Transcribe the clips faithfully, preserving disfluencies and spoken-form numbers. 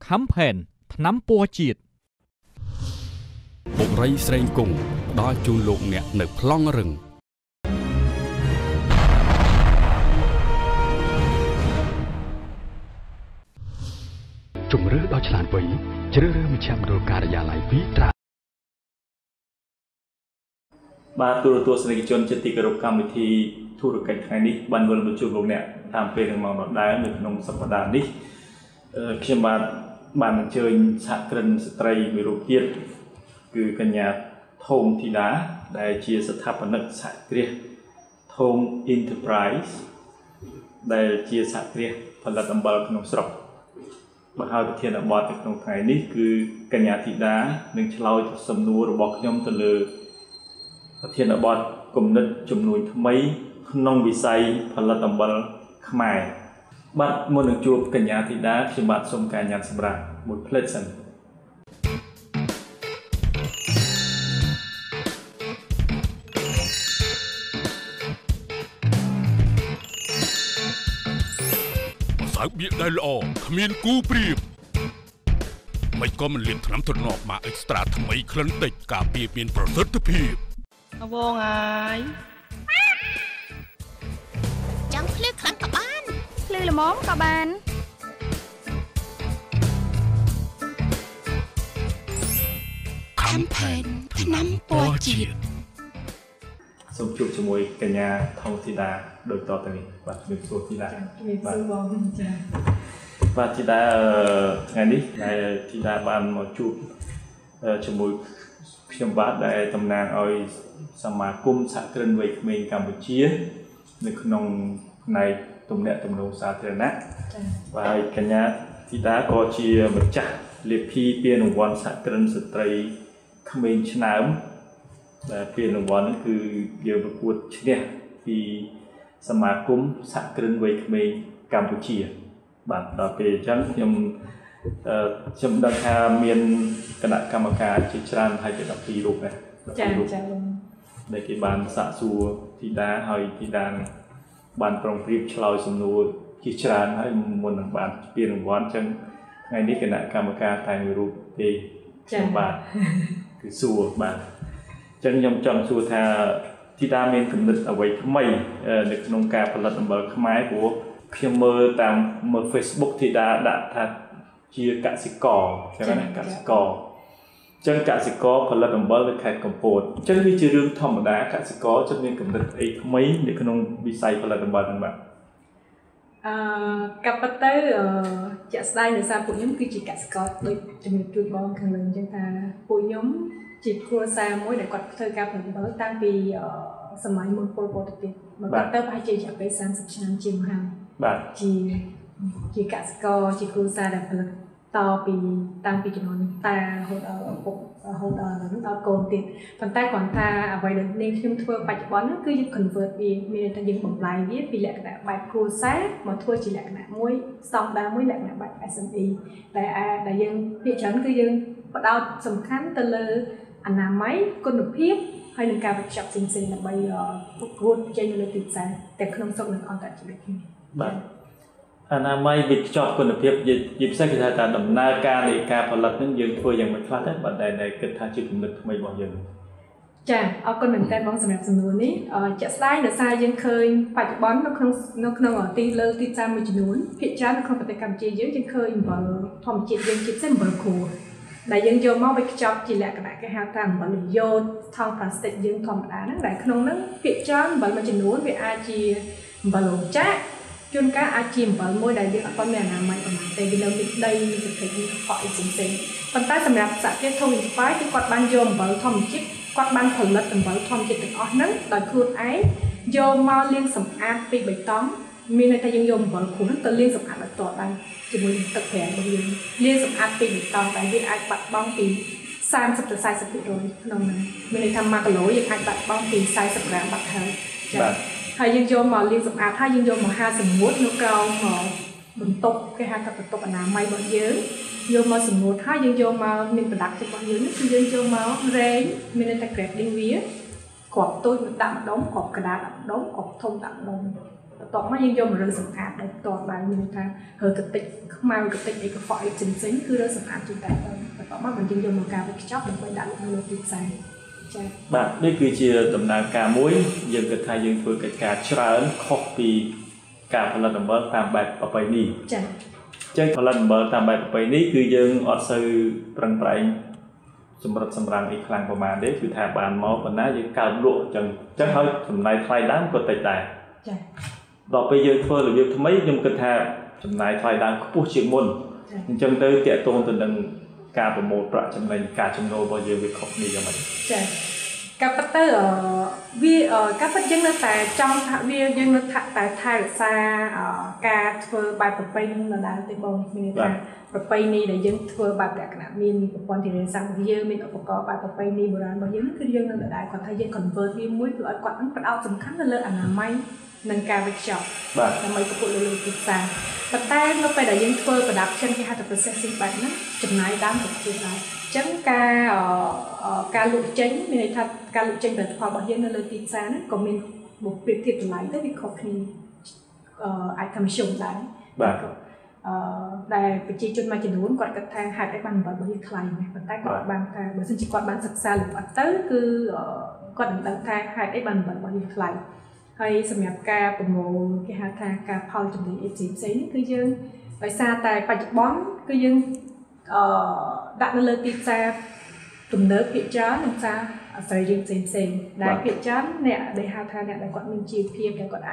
ខំផែនថ្នាំពណ៌ជាតិបុករីស្រេងគង់ផ្ដល់ជូនលោកអ្នកនៅប្លង់រឹងជំរឿដល់ឆ្លាតវៃជ្រើសរើសមជ្ឈមណ្ឌលការិយាល័យវីត្រាបាទទូរទស្សនិកជនជាទីគោរពកម្មវិធីធុរកិច្ចថ្ងៃនេះបានវិលមកជួបលោកអ្នកតាមពេលនឹងម៉ោងដដែលនៅក្នុងសប្តាហ៍នេះខ្ញុំបាទបានអញ្ជើញសហគ្រិនស្ត្រីមួយរូបទៀតគឺកញ្ញាធំធីតាដែលជាស្ថាបនិកសហគ្រាសធំ Enterprise ដែលជាសហគ្រាសផលិតអំបិលក្នុងស្រុកបាទហើយប្រធានបទនៅក្នុងថ្ងៃនេះគឺកញ្ញាធីតានឹងឆ្លើយសំណួររបស់ខ្ញុំទៅលើប្រធានបទគំនិតជំនួយថ្មីក្នុងវិស័យផលិតអំបិលខ្មែរបាទមុននឹងជួបកញ្ញាធីតាខ្ញុំបាទសូមការញ៉ាំសម្រាប់មួយផ្លេតសិនសើបៀកដែលល្អគ្មានគូប្រៀបមិនក៏មិនលៀបថ្នាំទ្រនាប់មកអេកស្ត្រាថ្មីក្លិនតិចការពារមានប្រសិទ្ធភាពអវងហើយចង់ភ្លឺខ្លាំងក៏បានភ្លឺល្មមក៏បានខំផែនថ្នាំពណ៌ជាតិសូមជួបជាមួយកញ្ញាថងធីតាដូចតទៅនេះបាទជំរាបសួរធីតាបាទសួរបងចា៎បាទធីតាថ្ងៃនេះដែលធីតាបានមកជួបជាមួយខ្ញុំបាទដែលតំណាងឲ្យសមាគមសហគ្រិនវ័យក្មេងកម្ពុជានៅក្នុងផ្នែកទំនាក់ទំនងសាធារណៈហើយកញ្ញាធីតាក៏ជាម្ចាស់លេខីពានរង្វាន់សហគ្រិនស្ត្រីក្មេងឆ្នើមដែលពានរង្វាន់នេះគឺយើងប្រកួតឈ្នះពីសមាគមសហគ្រិនវ័យក្មេងកម្ពុជាបាទដល់ពេលអញ្ចឹងខ្ញុំខ្ញុំដឹងថាមានគណៈកម្មការជាច្រើនហើយជាដប់ពីររូបដែរចា៎ចា៎បងដែលគេបានសាកសួរធីតាហើយធីតាបានប្រុងប្រៀបឆ្លើយសំណួរជាច្រើនហើយមុននឹងបានពានរង្វាន់អញ្ចឹងថ្ងៃនេះគណៈកម្មការតែមួយរូបទេចា៎បាទគឺសួរបាទអញ្ចឹងខ្ញុំចង់សួរថាធីតាមានគំនិតអ្វីថ្មីនៅក្នុងការផលិតអំបិលខ្មែរព្រោះខ្ញុំមើលតាមមើល Facebook ធីតាដាក់ថាជាកសិករចឹងណាកសិករអញ្ចឹងកសិករផលិតអំបិលនៅខេត្តកំពតអញ្ចឹងវាជារឿងធម្មតាកសិករจะមានគំនិតអីថ្មីនៅក្នុងវិស័យផលិតអំបិលហ្នឹងបាទអឺកាប់ទៅជាក់ស្ដែងដោយសារពួកខ្ញុំគឺជាកសិករដូចជំរាបជូនបងខាងលើអញ្ចឹងថាពួកខ្ញុំជាគ្រួសារមួយដែលគាត់ធ្វើការផលិតអំបិលតាំងពីសម័យមុនពលពតទៅទៀតមកគាត់ទៅប្រហែលជារយៈពេលសាមសិបឆ្នាំជាងហើយបាទជាជាកសិករជាគ្រួសារដែលផលិតតពីតាំងពីជំនាន់តារហូតដល់ឪពុករហូតដល់ដល់កូនទៀតប៉ុន្តែគ្រាន់ថាអ្វីដែលនាងខ្ញុំធ្វើបច្ចុប្បន្នហ្នឹងគឺយើង convert វាមានន័យថាយើងបំលែងវាពីលក្ខណៈបែបគ្រួសារមកធ្វើជាលក្ខណៈមួយស្តង់ដារមួយលក្ខណៈបែប เอส เอ็ม อี ដែលដែលយើងភាគច្រើនគឺយើងផ្ដោតសំខាន់ទៅលើអនាម័យគុណភាពហើយនឹងការបញ្ចប់ផ្សេងៗដើម្បីប្រកួតប្រជែងនៅលើទីផ្សារទាំងក្នុងស្រុកនិងអន្តរជាតិគ្នាបាទអនាម័យវិជ្ជាគុណភាពនិយាយផ្សេងគឺថាតើដំណើរការនៃការផលិតហ្នឹងយើងធ្វើយ៉ាងម៉េចខ្លះដែរបាទដែលគិតថាជាគំនិតថ្មីរបស់យើងចាអរគុណមែនតើបងសម្រាប់សំណួរនេះជាក់ស្ដែងដោយសារយើងឃើញបច្ចុប្បន្ននៅក្នុងនៅក្នុងទីលើទីផ្សារមួយចំនួនភាគច្រើននៅក្នុងប្រទេសកម្ពុជាយើងយើងឃើញអំបិលធម្មជាតិយើងជាពិសេសអំបិលគ្រួដែលយើងយកមកបញ្ចប់ជាលក្ខណៈគេហៅថាអំបិលយ៉ូតថង់ប្លាស្ទិកយើងធម្មតាហ្នឹងដែលក្នុងហ្នឹងភាគច្រើនអំបិលមួយចំនួនវាអាចជាអំបិលលោចាក់ជួនកាលអាចជាអំបិលមួយដែលយើងអត់ទាន់មានអនាម័យប៉ុន្មានទេវានៅមានដីមានប្រភេទមានខកអីផ្សេងៗប៉ុន្តែសម្រាប់សហគ្រាសធំ Inspire គឺគាត់បានយកអំបិលធម្មជាតិគាត់បានផលិតអំបិលធម្មជាតិទាំងអស់ហ្នឹងដោយខ្លួនឯងយកមកលាងសម្អាតពីបៃតងមានន័យថាយើងយកអំបិលគ្រូហ្នឹងទៅលាងសម្អាតដោយផ្ទាល់ដៃជាមួយនឹងទឹកប្រាំងរបស់យើងលាងសម្អាតពីបៃតងដែលវាអាចបាត់បង់ពីសាមសិបទៅសាយសិបភាគរយក្នុងហ្នឹងមានន័យថាមួយគីឡូយើងអាចបាត់បង់ពីសាយសិបក្រាមបាត់ហើយចា៎ហើយយើងយកមកលាងសម្អាតហើយយើងយកមកហាលសម្ងួតនៅក្រោមបន្ទប់គេហៅថាបន្ទប់អនាម័យរបស់យើងយកមកសម្ងួតហើយយើងយកមកមានប្រដាប់របស់យើងគឺយើងយកមករែងមានតែ grading វាគ្រាប់តូចដាក់ម្ដុំគ្រាប់ក្តារដាក់ម្ដុំគ្រាប់ធំដាក់ម្ដុំបន្ទាប់មកយើងយកមករើសម្អាតដោយផ្ទាល់បានមានថាហើយកតិចខ្មៅកតិចអីកខ្វក់អីផ្សេងៗគឺរើសម្អាតជាតែទៅបន្ទាប់មកយើងយកមកការវេចខ្ចប់ដើម្បីដាក់នៅលើទីផ្សារចា៎បាទនេះគឺជាដំណើរការមួយយើងគិតថាយើងធ្វើកិច្ចការច្រើនខុសពីការផលិតអំបិលតាមបែបប្រពៃណីចា៎ចឹងផលិតអំបិលតាមបែបប្រពៃណីគឺយើងអត់សូវប្រឹងប្រែងសម្រាប់សម្រាំងអីខ្លាំងប្រហែលទេគឺថាបានមកប៉ុណ្ណាយើងកើបលក់ចឹងចឹងហើយចំណាយថ្លៃដើមក៏តិចដែរចា៎ដល់ពេលយើងធ្វើរបៀបថ្មីខ្ញុំគិតថាចំណាយថ្លៃដើមខ្ពស់ជាងមុនអញ្ចឹងទៅតាក់ទងទៅនឹងការប្រមូលប្រាក់ចំណេញការចំណូលរបស់យើងវាខុសគ្នាយ៉ាងម៉េចចា៎ការពិតទៅវាការពិតយើងនៅតែចង់ថាវាយើងនៅថាតែថែរក្សាការធ្វើបែបប្រពៃណីនៅដែរទេបងមានថាប្រពៃណីដែលយើងធ្វើបែបលក្ខណៈមានប្រព័ន្ធធារាសាស្ត្ររបស់យើងមានឧបករណ៍បែបប្រពៃណីបុរាណរបស់យើងគឺយើងនៅតែដែរគាត់ថាយើង convert វាមួយគឺឲ្យគាត់នឹងផ្ដោតសំខាន់ទៅលើអនាម័យនិងការវេចខ្ចប់ដើម្បីប្រកួតលើទីផ្សារប៉ុន្តែនៅពេលដែលយើងធ្វើ production គេហៅថា processing បែបហ្នឹងចំណាយដើមក៏ខ្ពស់ដែរអញ្ចឹងការការលក់ចេញមានន័យថាការលក់ចេញផលិតផលរបស់យើងនៅលើទីផ្សារហ្នឹងក៏មានបុព្វធៀបតម្លៃទៅវាខុសគ្នាអាចថាមធ្យមដែរបាទអឺដែលប្រជាជនមួយចំនួនគាត់គិតថាហេតុអីបានអំបិលរបស់យើងថ្លៃណាស់ប៉ុន្តែគាត់បានថាបើសិនជាគាត់បានសិក្សាលម្អិតទៅគឺគាត់នឹងដឹងថាហេតុអីបានអំបិលរបស់យើងថ្លៃហើយសម្រាប់ការប្រមូលគេហៅថាការផលចំណេញអីផ្សេងផ្សេងនេះគឺយើងដោយសារតែបច្ចុប្បន្នគឺយើងអឺដាក់នៅលើទីផ្សារទំនើបភាគច្រើននិងផ្សារអាស្រ័យរឿងផ្សេងផ្សេងដែលភាគច្រើនអ្នកដែលហៅថាអ្នកដែលគាត់មានជីវភាពដែលគាត់អាច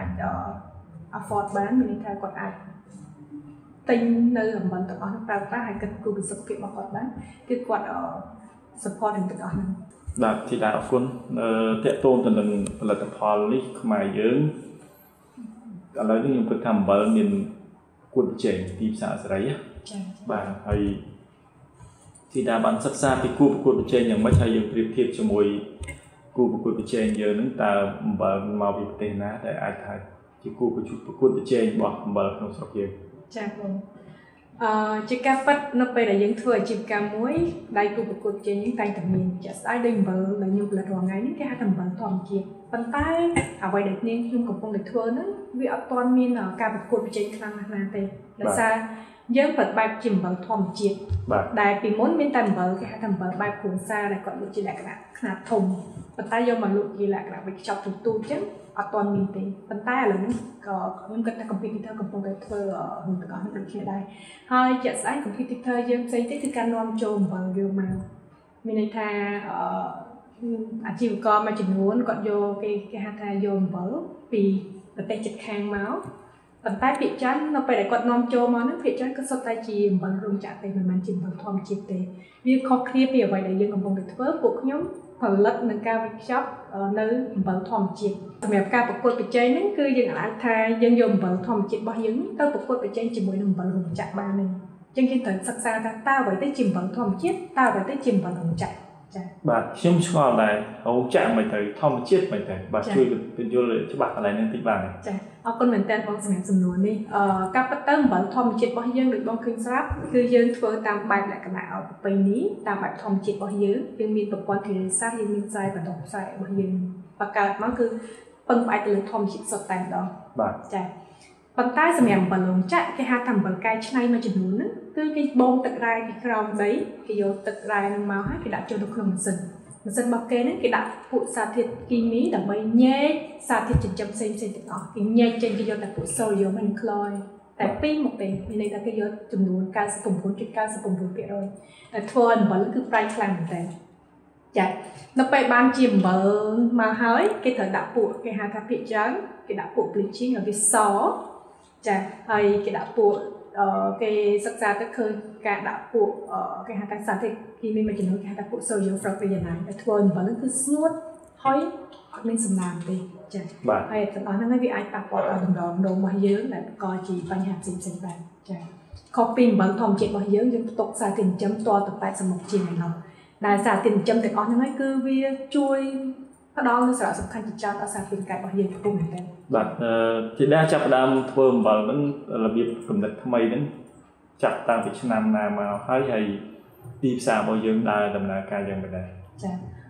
afford បានមានន័យថាគាត់អាចទិញនៅអំបិលទាំងអស់នោះប្រើប្រាស់ហើយគិតគូរពីសុខភាពរបស់គាត់បានគឺគាត់ support នឹងទាំងអស់ហ្នឹងបាទធីតាអរគុណតេតូនទៅនឹងផលិតផលនេះខ្មែរយើងឥឡូវនេះខ្ញុំគិតថាអំបិលមានគួរប្រជែងទីផ្សារអាស្រ័យចា៎បាទហើយធីតាបានសិក្សាពីគួរប្រកួតប្រជែងយ៉ាងម៉េចហើយយើងប្រៀបធៀបជាមួយគួរប្រកួតប្រជែងយើងហ្នឹងតើអំបិលមកពីប្រទេសណាដែលអាចថាជាគួរប្រកួតប្រជែងរបស់អំបិលក្នុងស្រុកយើងចា៎បងអឺជាការប៉ັດនៅពេលដែលយើងធ្វើអាជីវកម្មមួយដៃគូប្រកួតប្រជែងយើងតែងតែមានជាក់ស្ដែងដូចអំបិលដែលខ្ញុំផលិតរាល់ថ្ងៃនេះគេហៅថាអំបិលធម្មជាតិប៉ុន្តែអ្វីដែលនាងខ្ញុំកំពុងតែធ្វើហ្នឹងវាអត់ទាន់មានការប្រកួតប្រជែងខ្លាំងណាស់ទេដោយសារយើងផលិតបែបជាអំបិលធម្មជាតិដែលពីមុនមានតែអំបិលគេហៅថាអំបិលបែបគ្រួសារដែលគាត់លក់ជាលក្ខណៈខ្នាតធំប៉ុន្តែយកមកលក់ជាលក្ខណៈវេចខ្ចប់ទូទៅអញ្ចឹងអត់ទាន់មានទេប៉ុន្តែឥឡូវនេះក៏ខ្ញុំគិតថា competitor កំពុងតែធ្វើនឹងទាំងអស់នេះដូចគ្នាដែរហើយជាក់ស្ដែង competitor យើងផ្សេងទៀតគឺការនាំចូលអំបិលយកមកមានន័យថាអាជីវករមួយចំនួនគាត់យកគេគេហៅថាយកអំបិលពីប្រទេសជិតខាងមកប៉ុន្តែភាគច្រើននៅពេលដែលគាត់នាំចូលមកហ្នឹងភាគច្រើនក៏សុទ្ធតែជាអំបិលរោងចក្រទេមិនមែនជាអំបិលធម្មជាតិទេវាខុសគ្នាពីអ្វីដែលយើងកំពុងតែធ្វើពួកខ្ញុំផលិតនឹងការវេចខ្ចប់នៅអំបិលធម្មជាតិសម្រាប់ការប្រកួតប្រជែងហ្នឹងគឺយើងអាចថាយើងយកអំបិលធម្មជាតិរបស់យើងទៅប្រកួតប្រជែងជាមួយនឹងអំបិលរោងចក្របានទេអញ្ចឹងយើងត្រូវសិក្សាថាតើអ្វីទៅជាអំបិលធម្មជាតិតើអ្វីទៅជាអំបិលរោងចក្រចា៎បាទខ្ញុំឆ្ងល់ដែររោងចក្រមិនទៅធម្មជាតិមិនទៅបាទជួយពន្យល់ច្បាស់កន្លែងនេះតិចបានទេចា៎អរគុណមែនតើបងសម្រាប់សំណួរនេះអឺការប៉ັດទៅអំបិលធម្មជាតិរបស់យើងដូចបងឃើញស្រាប់គឺយើងធ្វើតាមបែបលក្ខណៈប្រពៃណីតាមបែបធម្មជាតិរបស់យើងយើងមានប្រព័ន្ធធារាសាស្ត្រយើងមានខ្សែបណ្ដុះខ្សែរបស់យើងបង្កើតមកគឺពឹងផ្អែកទៅលើធម្មជាតិសុទ្ធតែម្ដងបាទចា៎ប៉ុន្តែសម្រាប់អំបិលរោងចក្រគេហៅថាអំបិលកែច្នៃមួយចំនួនហ្នឹងគឺគេបូមទឹករ៉ែពីក្រោមដីគេយកទឹករ៉ែហ្នឹងមកហើយគេដាក់ចូលទៅក្នុងម៉ាស៊ីនម៉ាស៊ីនរបស់គេហ្នឹងគេដាក់ពួកសារធាតុគីមីដើម្បីញែកសារធាតុចិញ្ចឹមផ្សេងៗទាំងអស់គេញែកចេញគេយកតែពួកសូដ្យូមនិងក្លយតែពីរមកទេមានន័យថាគេយកចំនួន 九十九點九九% តែធ្វើអំបិលគឺប្រៃខ្លាំងមែនតើចា៎នៅពេលបានជាអំបិលមកហើយគេត្រូវដាក់ពួកគេហៅថាភាគច្រើនគេដាក់ពួក bleaching ឲ្យវាសចា៎ហើយគេដាក់ពួកគេសិក្សាទៅឃើញការដាក់ពួកគេហៅថាសារធាតុគីមីមួយចំនួនគេហៅថាពួក sodium fructoiodine ដែលធ្វើអំបិលគឺស្ងួតហើយអត់មានសំណើមទេចា៎ហើយទាំងអស់ហ្នឹងវាអាចប៉ះពាល់ដល់តម្រងនោមរបស់យើងដែលបង្កជាបញ្ហាផ្សេងៗដែរចា៎ខុសពីអំបិលធម្មជាតិរបស់យើងយើងផ្ទុកសារធាតុចិញ្ចឹមតទៅប៉ែតសមុខជាងឯណោះដែលសារធាតុចិញ្ចឹមទាំងអស់ហ្នឹងហើយគឺវាជួយផ្ដល់នូវសារៈសំខាន់ជាច្រើនដល់សារពាង្គកាយរបស់យើងខ្ពស់មែនទែនបាទជាដែរចាប់ផ្ដើមធ្វើអំបិលហ្នឹងរបៀបកំណត់ថ្មីហ្នឹងចាប់តាំងពីឆ្នាំណាមកហើយហើយទីផ្សាររបស់យើងដើរដំណើរការយ៉ាងម៉េចដែរចា៎អ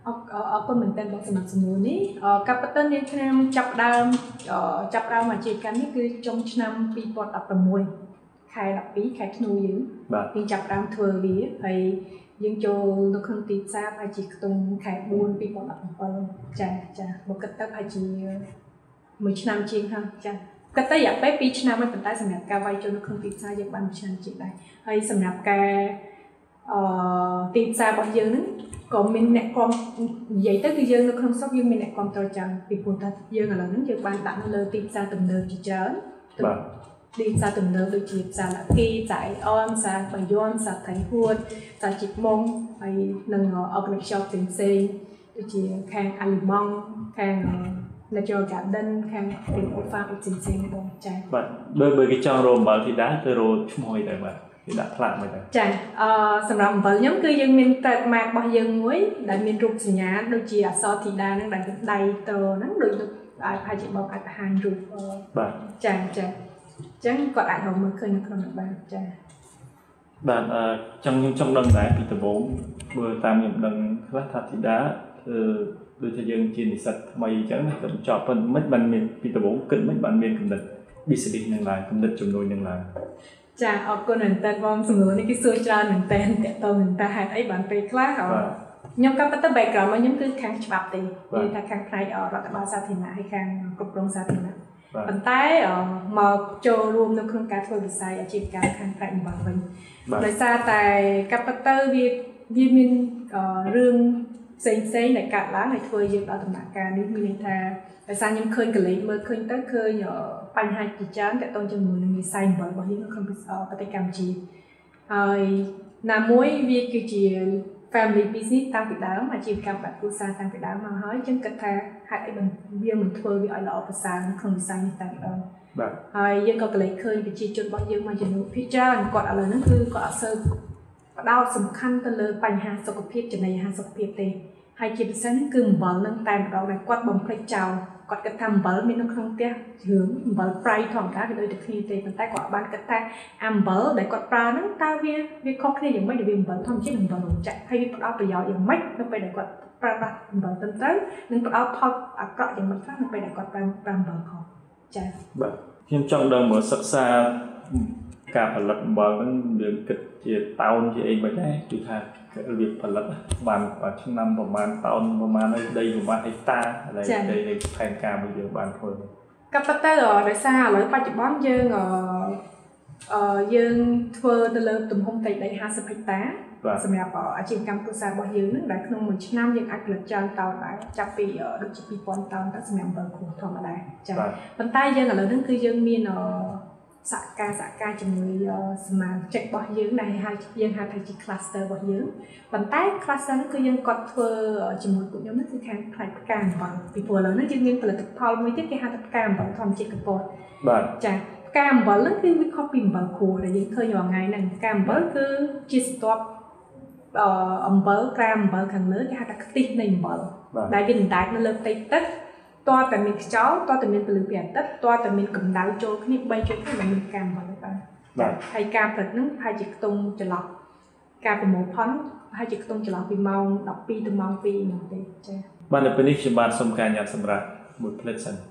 អរគុណមែនទែនបងសម្រាប់សំណួរនេះកាពិតទៅនាងឆ្នាំចាប់ដើមចាប់ដើមអាជីវកម្មនេះគឺចុងឆ្នាំពីរពាន់ដប់ប្រាំមួយខែដប់ពីរខែធ្នូយើងយើងចាប់ដើមធ្វើវាហើយយើងចូលនៅក្នុងទីផ្សារប្រហែលជាខ្ទង់ខែបួនពីរពាន់ដប់ប្រាំចាចាមកគិតទៅប្រហែលជាមួយឆ្នាំជាងហ្នឹងចាគិតទៅរយៈពេលពីរឆ្នាំហើយប៉ុន្តែសម្រាប់ការវាយចូលនៅក្នុងទីផ្សារយើងបានមួយឆ្នាំជាងដែរហើយសម្រាប់ការអឺទីផ្សាររបស់យើងហ្នឹងក៏មានអ្នកគាំនិយាយទៅគឺយើងនៅក្នុងស្រុកយើងមានអ្នកគាំទ្រចាំពីព្រោះថាយើងឥឡូវហ្នឹងយើងបានដាក់នៅលើទីផ្សារទំនើបជាច្រើនបាទទីផ្សារទំនើបដូចជាផ្សារលាគីផ្សារអអមផ្សារបាយ័នផ្សារថៃហួតផ្សារជីកមុងហើយនឹង organic shop ផ្សេងផ្សេងដូចជាខាងអាលីម៉ង់ខាង Natural Garden ខាង Old Farm ផ្សេងផ្សេងបងចា៎បាទបើបើគេចង់រកអំបិលធីតាទៅរកឈ្មោះអីដែរបាទគេដាក់ផ្លាកមកដែរចាអឺសម្រាប់អំបិលខ្ញុំគឺយើងមាន trademark របស់យើងមួយដែលមានរូបសញ្ញាដូចជាអក្សរធីតាហ្នឹងដែលដៃតហ្នឹងដូចអាចប្រហែលជាបងអាចបង្ហាញរូបបាទចាចាអញ្ចឹងគាត់អាចរកមើលឃើញនៅក្នុងនោះបានចាបាទអឺចង់ខ្ញុំចង់ដឹងដែរពីដំបូងបើតាមខ្ញុំដឹងខ្លះថាធីតាគឺដូចថាយើងជានិស្សិតថ្មីអញ្ចឹងទៅចប់ប៉ុន្តែមិនបានមានពីដំបូងគិតមិនបានមានគំនិត business នឹងឡើងគំនិតជំនួយនឹងឡើងចាអរគុណមែនតើបងសំណួរនេះគឺសួរច្រើនមែនតើតើតើមែនតើហេតុអីបានពេលខ្លះខ្ញុំក៏ប៉ុន្តែ background របស់ខ្ញុំគឺខាងច្បាប់ទេនិយាយថាខាងផ្នែករដ្ឋបាលសាធារណៈហើយខាងគ្រប់គ្រងសាធារណៈប៉ុន្តែមកចូលរួមនៅក្នុងការធ្វើវិស័យអាជីវកម្មខាងផ្នែកអំបិលវិញដោយសារតែក៏ប៉ុន្តែវាវាមានរឿងផ្សេងផ្សេងដែលកាត់ឡើងហើយធ្វើយើងដល់ដំណាក់កាលនេះមានន័យថាដោយសារខ្ញុំឃើញកលេចមើលឃើញទៅឃើញបញ្ហាជាច្រើនទាក់ទងជាមួយនឹងវិស័យអំបិលរបស់យើងនៅក្នុងប្រទេសកម្ពុជាហើយណាមួយវាគឺជា family business តាំងពីដើមអាជីវកម្មបែបគ្រួសារតាំងពីដើមមកហើយយើងគិតថាហេតុអីមិនវាមិនធ្វើវាឲ្យល្អប្រសើរក្នុងវិស័យនេះតាំងពីដើមបាទហើយយើងក៏កលេចឃើញប្រជាជនរបស់យើងមួយចំនួនភាគច្រើនគាត់ឥឡូវហ្នឹងគឺគាត់អត់សូវផ្ដោតសំខាន់ទៅលើបញ្ហាសុខភាពចំណីអាហារសុខភាពទេហើយជាពិសេសហ្នឹងគឺអំបិលហ្នឹងតែម្ដងដែលគាត់បំភ្លេចចោលគាត់គិតថាអំបិលមាននៅក្នុងផ្ទះរឿងអំបិលប្រៃធម្មតាវាដូចតែគ្នាទេប៉ុន្តែគាត់បានគិតថាអំបិលដែលគាត់ប្រើហ្នឹងតើវាវាខុសគ្នាយ៉ាងម៉េចដែលវាអំបិលធម្មជាតិអំបិលរោងចក្រហើយវាផ្ដល់ប្រយោជន៍យ៉ាងម៉េចនៅពេលដែលគាត់ប្រើប្រាស់អំបិលត្រឹមត្រូវនិងផ្ដល់ផលអាក្រក់យ៉ាងម៉េចខ្លះនៅពេលដែលគាត់ប្រើប្រើអំបិលខុសចា៎បាទខ្ញុំចង់ដឹងមកសិក្សាការផលិតអំបិលហ្នឹងយើងគិតជាតោនជាអីមិនដែរគឺថាវាផលិតបានឆ្នាំប្រហែលតោនប្រហែលហើយដីប្រហែលហិកតាហើយដីនៃផែនការរបស់យើងបានធ្វើក៏ប៉ុន្តែដោយសារឥឡូវបច្ចុប្បន្នយើងអឺយើងធ្វើទៅលើទំហំដីដីห้าสิบហិកតាសម្រាប់អាជីវកម្មគ្រួសាររបស់យើងហ្នឹងដែលក្នុងមួយឆ្នាំយើងអាចផលិតច្រើនតោនដែរចាប់ពីដូចជាពីរពាន់តោនទៅសម្រាប់អំបិលគ្រួធម្មតាចា៎ប៉ុន្តែយើងឥឡូវហ្នឹងគឺយើងមានសហការសហការជាមួយសមាជិករបស់យើងដែលហៅយើងហៅថាជា cluster របស់យើងប៉ុន្តែ cluster ហ្នឹងគឺយើងគាត់ធ្វើជាមួយពួកខ្ញុំហ្នឹងគឺខាងផ្នែកផ្កាអំបិលពីព្រោះឥឡូវហ្នឹងយើងមានផលិតផលមួយទៀតគេហៅថាផ្កាអំបិលធម្មជាតិកពតបាទចាផ្កាអំបិលហ្នឹងគឺវាខុសពីអំបិលគ្រួដែលយើងឃើញរាល់ថ្ងៃហ្នឹងផ្កាអំបិលគឺជាស្ទាប់អឺអំបិលក្រាមអំបិលខាងលើគេហៅថាខ្ទិះនៃអំបិលដែលវាដណ្ដែតនៅលើផ្ទៃទឹកតើតែមានខ្យល់តើតែមានពលឺពីអាទិត្យតើតែមានកម្ដៅចូលគ្នាបីចូលគ្នាដែលមានការអំបិលទៅបាទហើយការផលិតហ្នឹងប្រហែលជាខ្ទង់ចន្លោះការប្រមូលផលប្រហែលជាខ្ទង់ចន្លោះពីម៉ោងដប់ពីរទៅម៉ោងពីរហ្នឹងទេចា៎បាទនៅពេលនេះខ្ញុំបានសូមការញ៉ាំសម្រាប់មួយផ្លេតសិន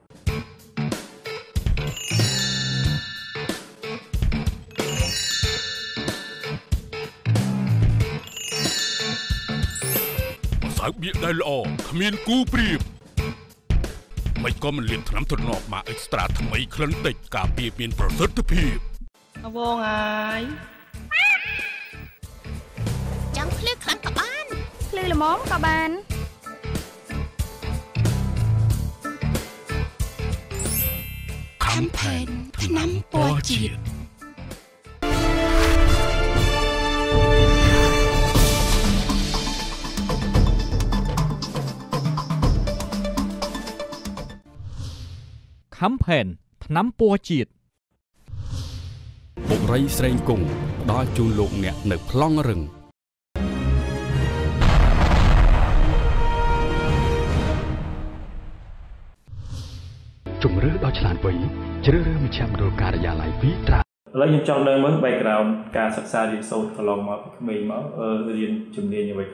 ម្សៅបៀកដែលល្អគ្មានគូប្រៀបមិនក៏មិនលៀនថ្នាំទ្រនាប់មកអេកស្ត្រាថ្មីក្លិនតិចការពារមានប្រសិទ្ធភាពអវងហើយចង់ភ្លឺខ្លាំងក៏បានភ្លឺល្មមក៏បានខំផែនថ្នាំពណ៌ជាតិខំផែនថ្នាំពណ៌ជាតិបុរីស្រេងគង់ផ្ដល់ជូនលោកអ្នកនៅប្លង់រឹងជំរឿដល់ឆ្លាតវៃជ្រើសរើសមជ្ឈមណ្ឌលការិយាល័យវីត្រាឥឡូវខ្ញុំចង់ដឹងមើល background ការសិក្សារៀនសូត្រកន្លងមកពីក្មេងមករៀនជំនាញអ្វីខ្លះ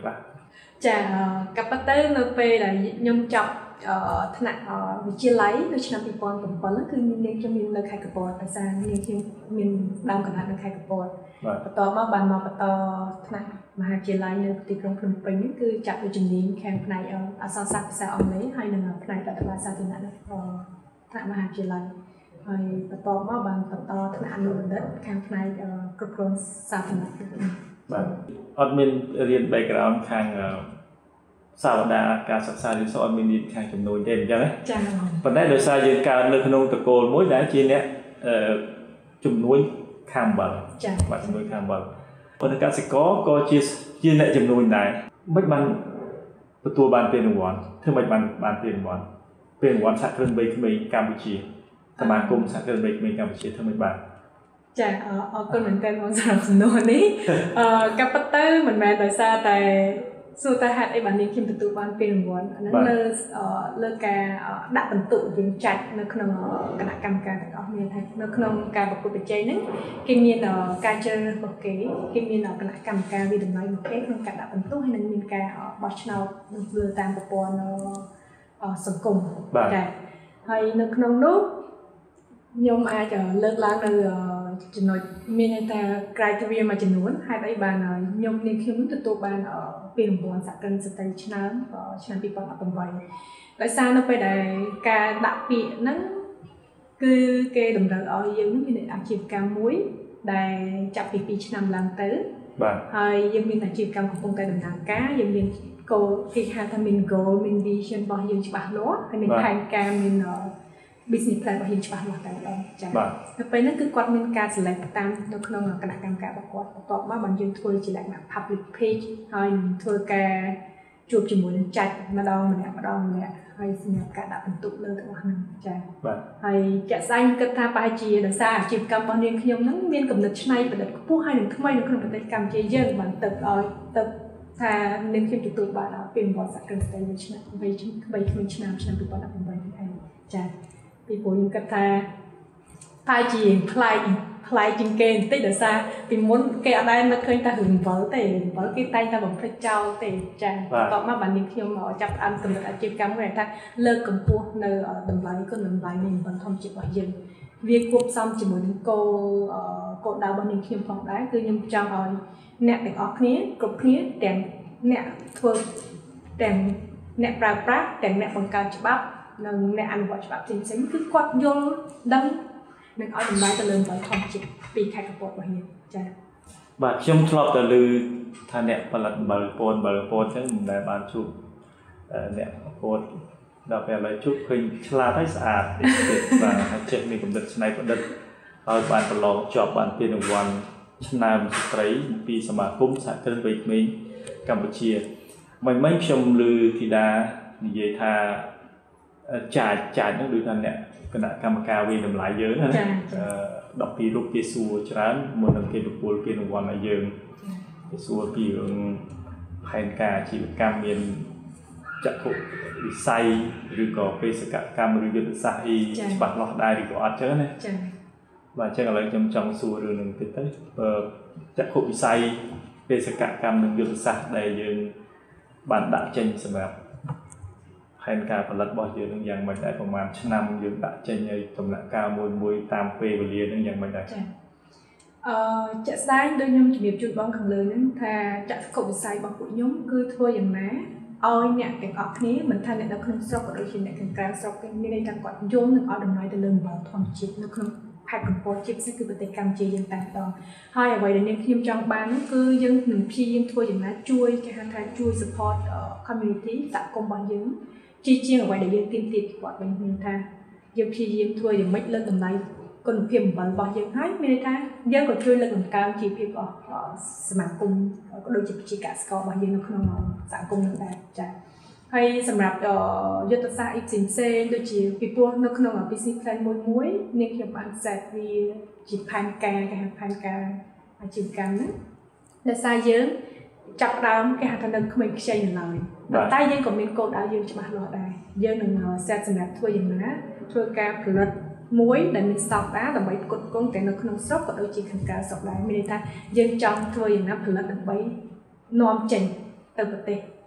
ចាកັບទៅនៅពេលដែលខ្ញុំចប់ថ្នាក់វិទ្យាល័យនៅឆ្នាំtwo thousand sevenគឺនាងខ្ញុំមាននៅខេត្តកពតដោយសារនាងខ្ញុំមានដើមកំណើតនៅខេត្តកពតបន្តមកបានមកបន្តថ្នាក់មហាវិទ្យាល័យនៅទីក្រុងភ្នំពេញគឺចាប់វិជ្ជាជំនាញខាងផ្នែកអក្សរសាស្ត្រភាសាអង់គ្លេសហើយនិងផ្នែករដ្ឋបាលសាធារណៈនៅថ្នាក់មហាវិទ្យាល័យហើយបន្តមកបានបន្តថ្នាក់អនុបណ្ឌិតខាងផ្នែកគ្រប់គ្រងសាធារណៈបាទអត់មានរៀន background ខាងសាវតាការសិក្សារៀនសូត្រអត់មានរៀនខាងចំនួនទេអញ្ចឹងណាចា៎ប៉ុន្តែដោយសារយើងកើតនៅក្នុងតកូលមួយដែលជាអ្នកចំនួនខាងអំបិលចា៎បាទចំនួនខាងអំបិលប៉ុន្តែកសិករក៏ជាជាអ្នកចំនួនដែរមិនបានទទួលបានពានរង្វាន់ធ្វើមិនបានបានពានរង្វាន់ពានរង្វាន់សហគ្រិនវ័យក្មេងកម្ពុជាសមាគមសហគ្រិនវ័យក្មេងកម្ពុជាធ្វើមិនបានចាអរគុណមែនទែនបងសម្រាប់សំណួរនេះអឺកាប់ទៅមិនមែនដោយសារតែសួរតែហេតុអីបាននាងខ្ញុំទទួលបានពានរង្វាន់អាហ្នឹងលើលើការដាក់បន្ទុកយើងចាច់នៅក្នុងគណៈកម្មការទាំងអស់គ្នាថានៅក្នុងការប្រកួតប្រជែងហ្នឹងគេមានការជ្រើសរើសរបស់គេគេមានគណៈកម្មការវិតម្លៃរបស់គេក្នុងការដាក់បន្ទុកហើយនឹងមានការបោះឆ្នោតនៅលើតាមប្រព័ន្ធសង្គមចាហើយនៅក្នុងនោះខ្ញុំអាចលើកឡើងនៅចំណុចមានតែ criteria មួយចំនួនហេតុអីបានខ្ញុំនាងខ្ញុំទទួលបានពានរង្វាន់សហគ្រិនស្ត្រីឆ្នាំឆ្នាំtwo thousand eighteenដោយសារនៅពេលដែលការដាក់ពាក្យហ្នឹងគឺគេតម្រូវឲ្យយើងមានអាជីវកម្មមួយដែលចាប់ពីtwoឆ្នាំឡើងទៅបាទហើយយើងមានអាជីវកម្មកំពុងតែដំណើរការយើងមានគោលគេហៅថាមាន goal មាន vision របស់យើងច្បាស់លាស់ហើយមានផែនការមានbusiness plan របស់យើងច្បាស់លាស់តែម្ដងចា៎ទៅពេលហ្នឹងគឺគាត់មានការ select តាមនៅក្នុងគណៈកម្មការរបស់គាត់បន្ទាប់មកបានយើងធ្វើជាលក្ខណៈ public page ហើយនឹងធ្វើការជួបជាមួយនឹងចាច់ម្ដងម្នាក់ម្ដងម្នាក់ហើយសម្រាប់ការដាក់បន្ទុកលើរបស់ហ្នឹងចា៎បាទហើយជាក់ស្ដែងគិតថាប្រហែលជាដោយសារអាជីវកម្មរបស់នាងខ្ញុំហ្នឹងមានគំនិតច្នៃប្រឌិតខ្ពស់ហើយនឹងថ្មីនៅក្នុងប្រទេសកម្ពុជាយើងបានទៅឲ្យទៅថានាងខ្ញុំទទួលបានពានរង្វាន់សហគ្រិនស្ត្រីមួយឆ្នាំវ័យក្មេងឆ្នាំឆ្នាំtwo thousand eighteenឯងចា៎ពីព្រោះខ្ញុំគិតថាតែជាផ្លែផ្លែជាងគេបន្តិចដោយសារពីមុនគេអត់ដែលនឹកឃើញតែរឿងអំបិលទេអំបិលគេតែងតែបំភ្លេចចោលទេចា៎បន្ទាប់មកបាននាងខ្ញុំចាប់ផ្ដើមគំនិតអាជីវកម្មមួយថាលើកកម្ពស់នៅតម្លៃគុណតម្លៃនៃអំបិលធម្មជាតិរបស់យើងវាគួបផ្សំជាមួយនឹងគោលគោលដៅរបស់នាងខ្ញុំផងដែរគឺខ្ញុំចង់ឲ្យអ្នកទាំងអស់គ្នាគ្រប់គ្នាទាំងអ្នកធ្វើទាំងអ្នកប្រើប្រាស់ទាំងអ្នកបង្កើតច្បាប់និងអ្នកអនុវត្តច្បាប់ផ្សេងៗគឺគាត់យល់ដឹងនិងឲ្យតម្លៃទៅលើអំបិលធម្មជាតិពីខេត្តកំពតរបស់យើងចា៎បាទខ្ញុំធ្លាប់តែឮថាអ្នកផលិតអំបិលពោតអំបិលពោតអញ្ចឹងមិនដែលបានជួបអ្នកពោតដល់ពេលឥឡូវជួបឃើញឆ្លាតហើយស្អាតទៀតបាទហើយចេះមានកម្រិតច្នៃប្រឌិតហើយបានប្រឡងជាប់បានពានរង្វាន់ឆ្នាំស្ត្រីពីសមាគមសហគ្រិនវ័យក្មេងកម្ពុជាមិនមិនខ្ញុំឮធីតានិយាយថាចាច់ចាច់ហ្នឹងដូចថាអ្នកគណៈកម្មការវិតម្លៃយើងណាដកពីរូបគេសួរច្រើនមុននឹងគេប្រគល់ពានរង្វាន់ឲ្យយើងគេសួរពីរឿងផែនការអាជីវកម្មមានចក្ខុវិស័យឬក៏បេសកកម្មឬយុទ្ធសាស្ត្រអីច្បាស់លាស់ដែរឬក៏អត់ចឹងណាចា៎បាទអញ្ចឹងឥឡូវខ្ញុំចង់សួររឿងនឹងតិចទៅចក្ខុវិស័យបេសកកម្មនិងយុទ្ធសាស្ត្រដែលយើងបានដាក់ចេញសម្រាប់ផែនការផលិតរបស់យើងនឹងយ៉ាងម៉េចដែរប្រហែលឆ្នាំយើងដាក់ចេញឲ្យដំណាក់កាលមួយមួយតាមពេលវេលានឹងយ៉ាងម៉េចដែរចា៎អឺជាក់ស្ដែងដូចខ្ញុំជំរាបជូនបងខាងលើហ្នឹងថាចក្ខុវិស័យរបស់ពួកខ្ញុំគឺធ្វើយ៉ាងណាឲ្យអ្នកទាំងអស់គ្នាមិនថាអ្នកនៅក្នុងស្រុកក៏ដូចជាអ្នកខាងក្រៅស្រុកគេមានន័យថាគាត់យល់និងឲ្យតម្លៃទៅលើអំបិលធម្មជាតិនៅក្នុងខេត្តកំពតជាពិសេសគឺប្រទេសកម្ពុជាយើងតែម្ដងហើយអ្វីដែលនាងខ្ញុំចង់បានគឺយើងនឹងព្យាយាមធ្វើយ៉ាងណាជួយគេហៅថាជួយ support community សហគមន៍របស់យើងជាជាងអ្វីដែលយើងទាមទារពីគាត់វិញមានថាយើងព្យាយាមធ្វើយ៉ាងម៉េចលើកតម្លៃគុណភាពអំបិលរបស់យើងហើយមានន័យថាយើងក៏ជួយលើកតម្កើងជីវភាពរបស់សមាគមក៏ដូចជាប្រជាកសិកររបស់យើងនៅក្នុងសហគមន៍នោះដែរចា៎ហើយសម្រាប់យុទ្ធសាស្ត្រអីផ្សេងផ្សេងដូចជាពីព្រោះនៅក្នុង business plan មួយមួយនាងខ្ញុំបាន set វាជាផែនការគេហៅផែនការអាជីវកម្មហ្នឹងដោយសារយើងចាប់ដើមគេហៅថានៅក្មេងខ្ចីនៅឡើយតែយើងក៏មានគោលដៅយើងច្បាស់លាស់ដែរយើងនឹង set សម្រាប់ធ្វើយ៉ាងណាធ្វើការផលិតមួយដែលមានស្តង់ដារដើម្បីផ្គត់ផ្គង់ទាំងនៅក្នុងស្រុកក៏ដូចជាខាងក្រៅស្រុកដែរមានន័យថាយើងចង់ធ្វើយ៉ាងណាផលិតដើម្បីនាំចេញទៅប្រទេស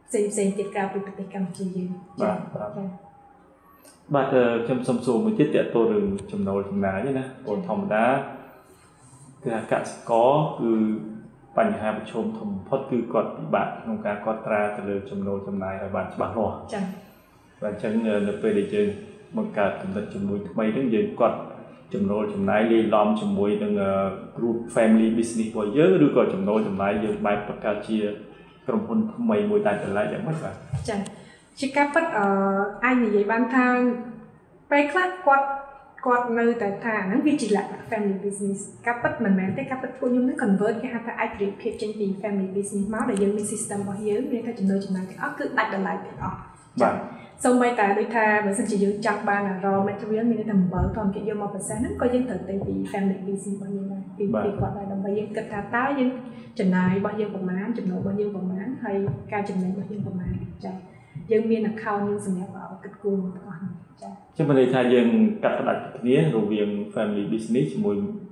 ផ្សេងផ្សេងទៀតក្រៅពីប្រទេសកម្ពុជាយើងបាទបាទខ្ញុំសូមសួរមួយទៀតតើតើរឿងចំណូលចំណាយណាបងធម្មតាគឺកសិករគឺបញ្ហាប្រឈមធំបំផុតគឺគាត់ពិបាកក្នុងការកត់ត្រាទៅលើចំណូលចំណាយឲ្យបានច្បាស់លាស់ចា៎បាទអញ្ចឹងនៅពេលដែលយើងបង្កើតគំនិតជំនួយថ្មីហ្នឹងយើងកត់ចំណូលចំណាយលាយឡំជាមួយនឹង group family business របស់យើងឬក៏ចំណូលចំណាយយើងបែបបង្កើតជាក្រុមហ៊ុនថ្មីមួយតែតម្លៃយ៉ាងម៉េចបាទចា៎ជាការពិតអឺអាចនិយាយបានថាពេលខ្លះគាត់គាត់នៅតែថាហ្នឹងវាជាលក្ខណៈ family business ការពិតមិនមែនទេការពិតពួកខ្ញុំនឹង convert គេហៅថាឯករាជ្យភាពចេញពី family business មកដែលយើងមាន system របស់យើងមានថាចំណូលចំណាយទាំងអស់គឺដាច់តម្លៃទាំងអស់បាទសូម្បីតែដូចថាបើសិនជាយើងចង់បាន raw material មានតែអំបិលធម្មជាតិយកមកប្រសេសហ្នឹងក៏យើងត្រូវទៅពី family business របស់យើងដែរពីពីគាត់ដែរដើម្បីយើងគិតថាតើយើងចំណាយរបស់យើងប្រមាណចំណូលរបស់យើងប្រមាណហើយការចំណេញរបស់យើងប្រមាណចា៎យើងមាន account នឹងសម្រាប់គិតគូរទាំងអស់ហ្នឹងចា៎ខ្ញុំមានន័យថាយើងកាត់ផ្ដាច់គ្នារវាង family business ជាមួយ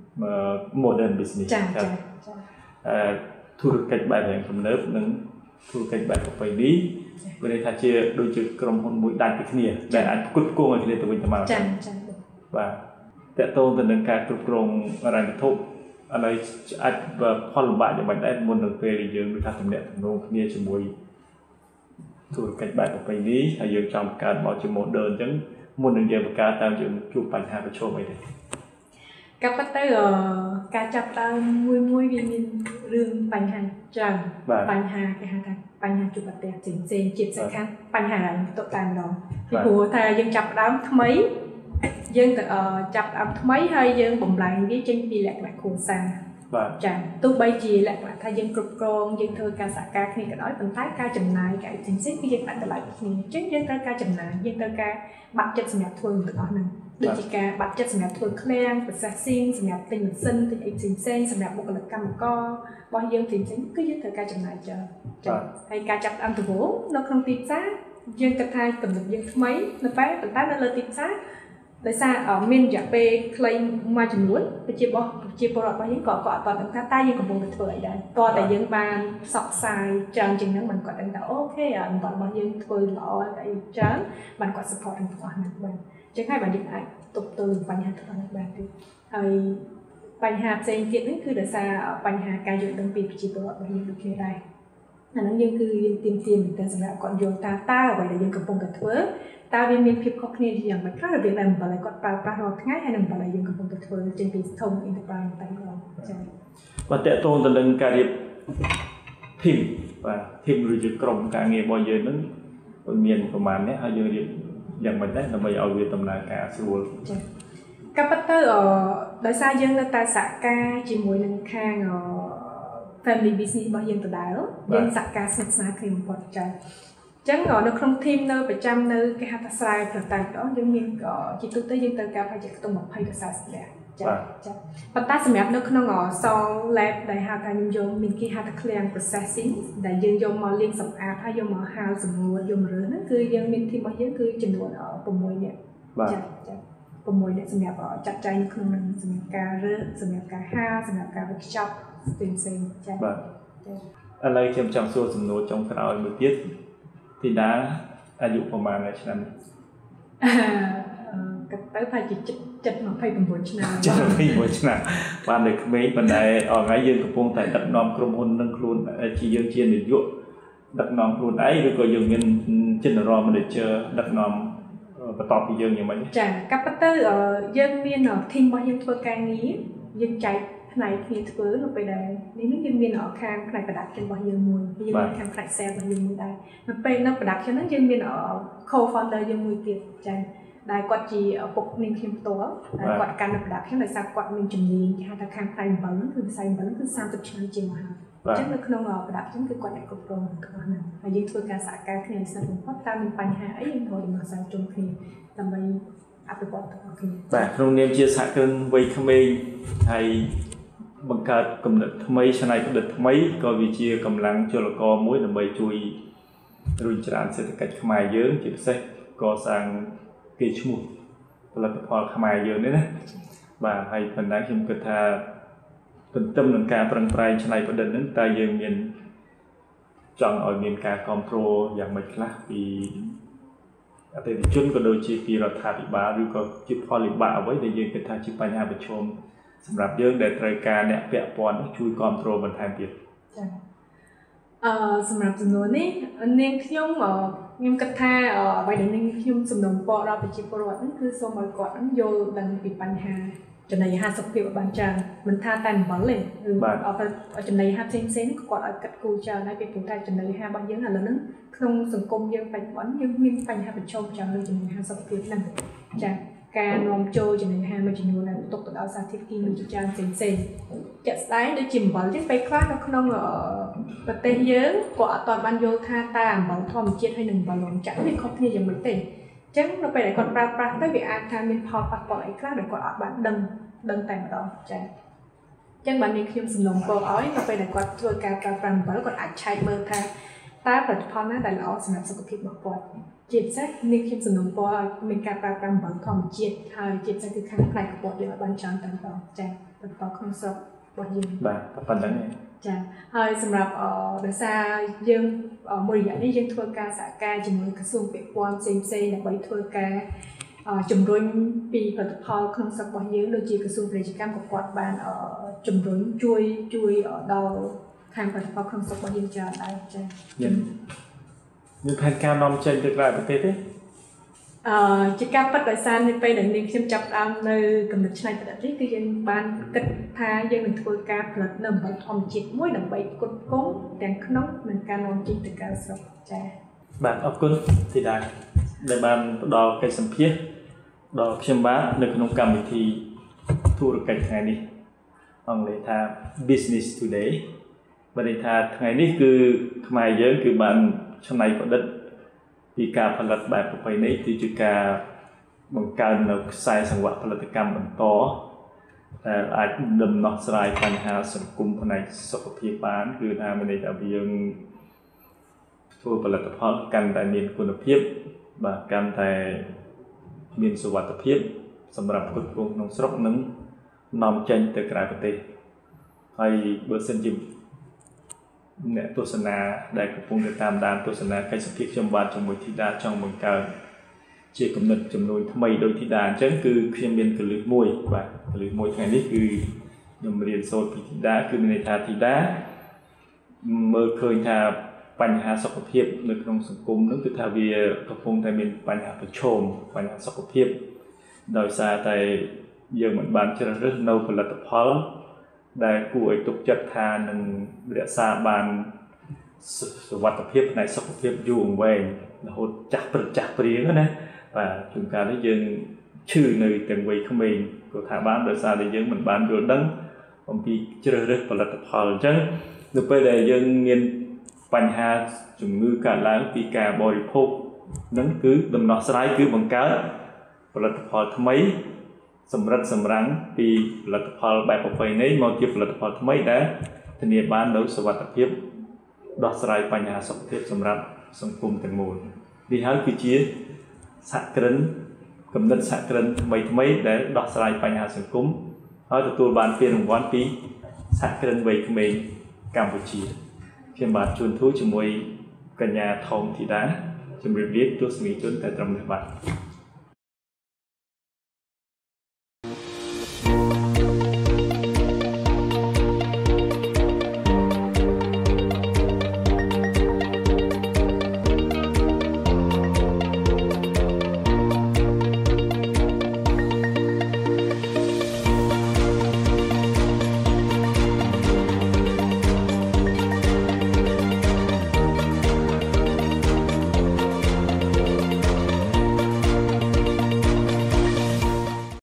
modern business ចា៎ចា៎អឺធុរកិច្ចបែបយ៉ាងទំនើបនិងធុរកិច្ចបែបប្រពៃណីមានន័យថាជាដូចជាក្រុមហ៊ុនមួយដាច់ពីគ្នាដែលអាចផ្គត់ផ្គង់ឲ្យគ្នាទៅវិញទៅមកចា៎ចា៎បាទតកតងទៅនឹងការគ្រប់គ្រងហិរញ្ញវត្ថុឥឡូវអាចផលលំបាកយ៉ាងម៉េចដែរមុននឹងពេលយើងដូចថាទំនាក់ទំនងគ្នាជាមួយធុរកិច្ចបែបប្រពៃណីហើយយើងចង់បង្កើតមកជា modern អញ្ចឹងមុននឹងយើងបង្កើតតាមយើងជួបបញ្ហាប្រឈមអីទេការពិតទៅការចាប់ដើមមួយមួយវាមានរឿងបញ្ហាច្រើនបញ្ហាគេហៅថាបញ្ហាជួបប្រទះផ្សេងផ្សេងជាតិសំខាន់បញ្ហាហ្នឹងទៅតែម្ដងពីព្រោះថាយើងចាប់ដើមថ្មីយើងទៅចាប់ដើមថ្មីហើយយើងបំលែងវាចេញពីលក្ខណៈគ្រួសារបាទចា៎ទោះបីជាលក្ខណៈថាយើងគ្រប់គ្រងយើងធ្វើការសហការគ្នាក៏ដោយប៉ុន្តែការចំណាយការផ្សេងផ្សេងគឺយើងដាក់តម្លៃគ្នាអញ្ចឹងយើងត្រូវការចំណាយយើងត្រូវការបាត់ចិត្តសម្រាប់ធ្វើទាំងអស់ហ្នឹងដូចជាការបាត់ចិត្តសម្រាប់ធ្វើឃ្លាំង processing សម្រាប់ទិញម៉ាស៊ីនទិញអីផ្សេងៗសម្រាប់បុគ្គលិកកម្មកររបស់យើងផ្សេងៗគឺយើងត្រូវការចំណាយច្រើនចា៎ហើយការចាប់ផ្ដើមដំបូងនៅក្នុងទីផ្សារយើងគិតថាកំណត់យើងថ្មីនៅពេលប៉ុន្តែនៅលើទីផ្សារដោយសារមានរយៈពេលខ្លីមួយចំនួនប្រជាបោះប្រជាពលរដ្ឋរបស់យើងក៏ក៏អត់ដឹងថាតើយើងកំពុងតែធ្វើអីដែរតើតែយើងបានផ្សព្វផ្សាយច្រើនជាងហ្នឹងមិនគាត់ដឹងថាអូខេអំបិលរបស់យើងធ្វើល្អអីច្រើនបានគាត់ support ទាំងអស់ហ្នឹងបាទអញ្ចឹងហើយបានយើងអាចទប់ទល់បញ្ហាទាំងអស់ហ្នឹងបានទៀតហើយបញ្ហាផ្សេងទៀតហ្នឹងគឺដោយសារបញ្ហាការយល់ដឹងពីប្រជាពលរដ្ឋរបស់យើងដូចគ្នាដែរអាហ្នឹងយើងគឺយើងទៀមទាមែនតើសម្រាប់គាត់យល់ថាតើអ្វីដែលយើងកំពុងតែធ្វើតើវាមានភាពខុសគ្នាយ៉ាងម៉េចខ្លះរវាងដែលអំបិលឲ្យគាត់ប្រើប្រាស់រាល់ថ្ងៃហើយនិងអំបិលដែលយើងកំពុងតែធ្វើចេញពីធំ enterprise តែម្ដងចា៎បាទតើតើទៅនឹងការរៀប team បាទ team ឬជាក្រុមការងាររបស់យើងហ្នឹងមានប្រមាណនេះហើយយើងរៀបយ៉ាងម៉េចដែរដើម្បីឲ្យវាដំណើរការស្រួលចា៎ក៏ប៉ុន្តែដោយសារយើងនៅតែសហការជាមួយនឹងខាង family business របស់យើងដដែលយើងសហការស្និទ្ធស្នាលគ្នាបំផុតចា៎អញ្ចឹងនៅក្នុង team នៅប្រចាំនៅគេហៅថាស្រែប្រតែម្ដងយើងមានជាទូទៅយើងត្រូវការប្រហែលជាខ្ទង់ยี่สิบទៅสี่สิบនាក់ចា៎ចា៎ប៉ុន្តែសម្រាប់នៅក្នុង Sol Lab ដែលហៅថាយើងយកមានគេហៅថា clean processing ដែលយើងយកមកលាងសម្អាតហើយយកមកហាលសម្ងួតយកមករើសហ្នឹងគឺយើងមាន team របស់យើងគឺចំនួនsixនាក់ចា៎ចា៎sixនាក់សម្រាប់ចាត់ចែងក្នុងនឹងសម្រាប់ការរើសសម្រាប់ការហាលសម្រាប់ការវេចខ្ចប់ផ្សេងផ្សេងចា៎បាទឥឡូវខ្ញុំចង់សួរសំណួរចុងក្រោយមួយទៀតទីតាអាយុប្រហែលឆ្នាំអឺក៏ទៅថាជាចិត្តยี่สิบเก้าឆ្នាំยี่สิบเก้าឆ្នាំបានតែក្មេងប៉ុន្តែអថ្ងៃយើងកំពុងតែដឹកនាំក្រុមហ៊ុននឹងខ្លួនជាយើងជានាយកដឹកនាំខ្លួនឯងឬក៏យើងមាន General Manager ដឹកនាំបន្តពីយើងយ៉ាងម៉េចចាក៏ប៉ុន្តែយើងមាន team របស់យើងធ្វើការងារយើងចែកផ្នែកគ្នាធ្វើនៅពេលដែលនេះនឹងយើងមានខាងផ្នែក production របស់យើងមួយយើងមានខាងផ្នែក sales របស់យើងមួយដែរនៅពេលនៅ production ហ្នឹងយើងមាន co-founder យើងមួយទៀតចាដែលគាត់ជាពុកនាងខ្ញុំផ្ទាល់ហើយគាត់កាន់នៅ production ដោយសារគាត់មានជំនាញគេហៅថាខាងផ្នែកអំបិលហ្នឹងគឺវិស័យអំបិលហ្នឹងគឺthirtyឆ្នាំជាងមកហើយអញ្ចឹងនៅក្នុង production គឺគាត់អ្នកគ្រប់គ្រងទាំងអស់ហ្នឹងហើយយើងធ្វើការសហការគ្នាស្និទ្ធបំផុតតាមមានបញ្ហាអីយើងត្រូវដំណោះស្រាយជុំគ្នាដើម្បីអភិវឌ្ឍទាំងអស់គ្នាបាទក្នុងនាមជាសហគ្រិនវ័យក្មេងហើយបង្កើតគំនិតថ្មីច្នៃប្រឌិតថ្មីក៏វាជាកម្លាំងចលករមួយដើម្បីជួយរុញច្រានសេដ្ឋកិច្ចខ្មែរយើងជាពិសេសកសាងកេរ្តិ៍ឈ្មោះផលិតផលខ្មែរយើងនេះណាបាទហើយប៉ុន្តែខ្ញុំគិតថាទន្ទឹមនឹងការប្រឹងប្រែងច្នៃប្រឌិតហ្នឹងតើយើងមានចង់ឲ្យមានការគ្រប់គ្រងយ៉ាងម៉េចខ្លះពីអតិថិជនក៏ដូចជាពីរដ្ឋាភិបាលឬក៏ជាផលវិបាកអ្វីដែលយើងគិតថាជាបញ្ហាប្រឈមសម្រាប់យើងដែលត្រូវការអ្នកពាក់ព័ន្ធជួយគ្រប់គ្រងបន្ថែមទៀតចា៎អឺសម្រាប់ចំនួននេះនាងខ្ញុំខ្ញុំគិតថាអ្វីដែលនាងខ្ញុំសំណូមពរដល់ប្រជាពលរដ្ឋហ្នឹងគឺសូមឲ្យគាត់យល់ដឹងពីបញ្ហាចំណីអាហារសុខភាពឲ្យបានច្រើនមិនថាតែអំបិលទេគឺអត់ចំណីអាហារផ្សេងផ្សេងគាត់ឲ្យកាត់គូច្រើនហើយពីព្រោះតែចំណីអាហាររបស់យើងឥឡូវហ្នឹងក្នុងសង្គមយើងបច្ចុប្បន្នយើងមានបញ្ហាប្រឈមច្រើនលើចំណីអាហារសុខភាពហ្នឹងចា៎ការនាំចូលចំណីអាហារមួយចំនួនដែលផ្ទុកទៅដោយសារធាតុគីមីជាច្រើនផ្សេងផ្សេងជាក់ស្ដែងដូចជាអំបិលចឹងពេលខ្លះនៅក្នុងប្រទេសយើងគាត់អត់ទាន់បានយល់ថាតើអំបិលធម្មជាតិហើយនិងអំបិលរោងចក្រវាខុសគ្នាយ៉ាងម៉េចទេអញ្ចឹងនៅពេលដែលគាត់ប្រើប្រាស់ទៅវាអាចថាមានផលប៉ះពាល់អីខ្លះដែលគាត់អត់បានដឹងដឹងតែម្ដងចា៎អញ្ចឹងបាននេះខ្ញុំសំណូមពរឲ្យនៅពេលដែលគាត់ធ្វើការប្រើប្រាស់អំបិលគាត់អាចឆែកមើលថាតើផលិតផលណាដែលល្អសម្រាប់សុខភាពរបស់គាត់ជាពិសេសនេះខ្ញុំសំណូមពរឲ្យមានការប្រើប្រាស់អំបិលធម្មជាតិហើយជាពិសេសគឺខាងផ្នែកកពតយើងឲ្យបានច្រើនតែម្ដងចា៎ផលិតផលក្នុងស្រុករបស់យើងបាទប៉ុណ្្នឹងចា៎ហើយសម្រាប់ដោយសារយើងមួយរយៈនេះយើងធ្វើការសហការជាមួយក្រសួងពាក់ព័ន្ធផ្សេងផ្សេងដើម្បីធ្វើការជំរុញពីផលិតផលក្នុងស្រុករបស់យើងដូចជាក្រសួងពាណិជ្ជកម្មក៏គាត់បានជំរុញជួយជួយដល់ខាងផលិតផលក្នុងស្រុករបស់យើងច្រើនដែរចា៎មានមានផែនការនាំចេញទៅក្រៅប្រទេសទេអឺជាការប៉ັດដោយសារនៅពេលដែលនាងខ្ញុំចាប់ផ្ដើមនៅកំណត់ឆ្នៃប្រឌិតនេះគឺយើងបានគិតថាយើងនឹងធ្វើការផលិតនៅអំបិលធម្មជាតិមួយដើម្បីផ្គត់ផ្គង់ទាំងក្នុងនិងការនាំចេញទៅក្រៅស្រុកចា៎បាទអរគុណទីដែរដែលបានផ្ដល់កិច្ចសម្ភាសន៍ដល់ខ្ញុំបាទនៅក្នុងកម្មវិធីធុរកិច្ចថ្ងៃនេះអង់គ្លេសថា Business Today បានន័យថាថ្ងៃនេះគឺខ្មែរយើងគឺបានច្នៃប្រឌិតពីការផលិតបែបប្រពៃណីទៅជាការបង្កើននៅខ្សែសង្វាក់ផលិតកម្មបន្តដែលអាចដំណោះស្រាយបញ្ហាសង្គមផ្នែកសុខភាពបានគឺថាមានន័យថាយើងធ្វើផលិតផលកាន់តែមានគុណភាពបាទកាន់តែមានសុវត្ថិភាពសម្រាប់គ្រប់គ្រងក្នុងស្រុកនិងនាំចេញទៅក្រៅប្រទេសហើយបើសិនជាអ្នកទស្សនាដែលកំពុងទៅតាមដានទស្សនាកិច្ចសម្ភាសន៍ខ្ញុំបាទជាមួយធីតាចង់បង្កើតជាគំនិតចំនួនថ្មីដោយធីតាអញ្ចឹងគឺខ្ញុំមានកលឹះមួយបាទកលឹះមួយថ្ងៃនេះគឺខ្ញុំរៀនសូត្រពីធីតាគឺមានន័យថាធីតាមើលឃើញថាបញ្ហាសុខភាពនៅក្នុងសង្គមនោះគឺថាវាកំពុងតែមានបញ្ហាប្រឈមបញ្ហាសុខភាពដោយសារតែយើងមិនបានជ្រើសរើសនៅផលិតផលដែលគួរឲ្យទុកចិត្តថានឹងរក្សាបានសុវត្ថិភាពផ្នែកសុខភាពយូរអង្វែងរហូតចាស់ព្រឹកចាស់ព្រាងណាបាទជួនកាលនេះយើងឈឺនៅទាំងវ័យក្មេងក៏ថាបានដោយសារតែយើងមិនបានយល់ដឹងអំពីជ្រើសរើសផលិតផលអញ្ចឹងនៅពេលដែលយើងមានបញ្ហាជំងឺកើតឡើងពីការបរិភោគនឹងគឺដំណោះស្រាយគឺបង្កើតផលិតផលថ្មីសម្រិតសម្រាំងពីផលិតផលបែបប្រពៃណីមកជាផលិតផលថ្មីដែលធានាបាននូវសុវត្ថិភាពដោះស្រាយបញ្ហាសុខភាពសម្រាប់សង្គមទាំងមូលនេះហើយគឺជាសហគ្រិនគំនិតសហគ្រិនថ្មីថ្មីដែលដោះស្រាយបញ្ហាសង្គមហើយទទួលបានពានរង្វាន់ពីសហគ្រិនវ័យក្មេងកម្ពុជាខ្ញុំបាទជួនធូរជាមួយកញ្ញាថោងធីតាជំរាបលាទស្សនិកជនតែត្រឹមនេះបាទ